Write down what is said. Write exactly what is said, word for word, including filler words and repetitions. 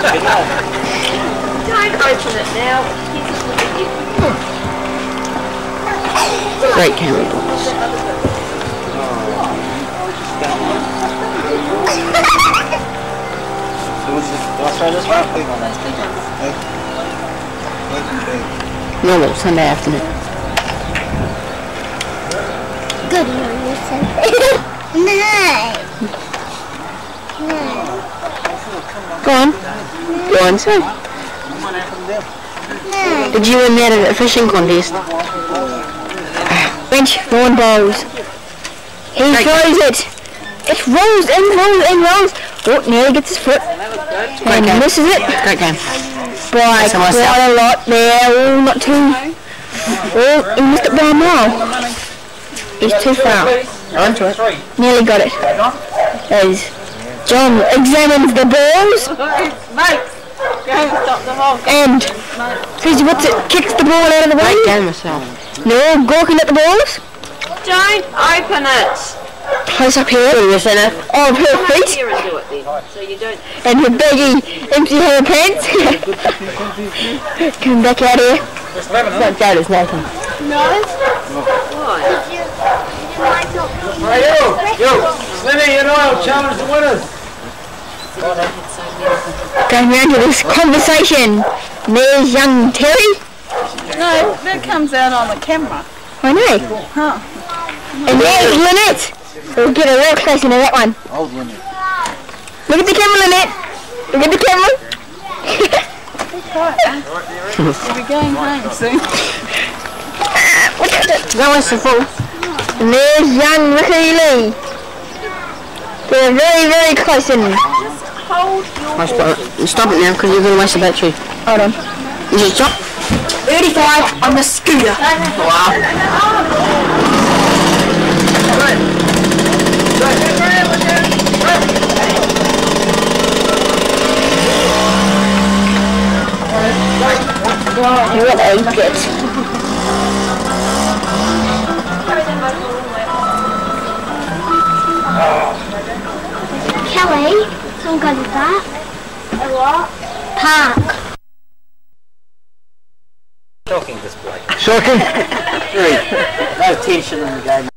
Don't open it now. Great camera balls. So what's this? Do I throw this one? Normal Sunday afternoon. Good morning, no. No. Go on. Go on, sir. No. Did you win that at a fishing contest? Bench, lawn bowls. He Great. throws it. It rolls and rolls and rolls. Oh, nearly gets his foot. And game. misses it. Great game. By Someone quite else. a lot there. Oh, not too. Oh, he missed it by a mile. He's too far. Onto it. Nearly got it. As John examines the balls. Mate, don't stop the hole. And Susie puts it, kicks the ball out of the way. Great game myself. No, gawking at the balls. Don't open it. Close up here. In the centre of her Come feet. here and do it then, so you don't. And her baggy, empty hair pants. Come back out here. It's not Jonas, Nathan. No. Why? Did you, did you like your Hey, you! You! Slimmy and I'll challenge the winners! Going round to this conversation. There's young Terry. No, that comes out on the camera. I know. Huh. And there's Lynette. We'll get a real close into that one. Old Lynette. Look at the camera, Lynette. Look at the camera. You'll be going home soon. That one's the full. And there's young Ricky Lee. They're very, very close in. Hold your Stop, stop it now because you're going to waste the battery. Hold on. You just stop. thirty-five on the scooter. Wow. What a get. Kelly? Someone got that? A what? Park. Shocking display. Shocking? Three. No tension in the game.